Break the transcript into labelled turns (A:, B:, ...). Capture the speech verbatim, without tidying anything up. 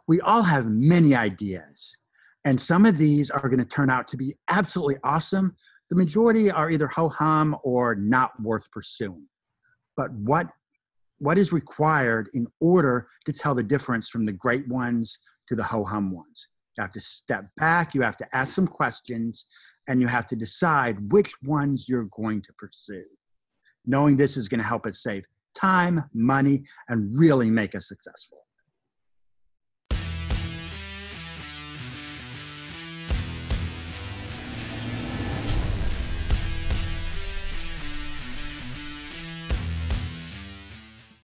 A: We all have many ideas, and some of these are going to turn out to be absolutely awesome. The majority are either ho-hum or not worth pursuing. But what, what is required in order to tell the difference from the great ones to the ho-hum ones? You have to step back, you have to ask some questions, and you have to decide which ones you're going to pursue. Knowing this is going to help us save time, money, and really make us successful.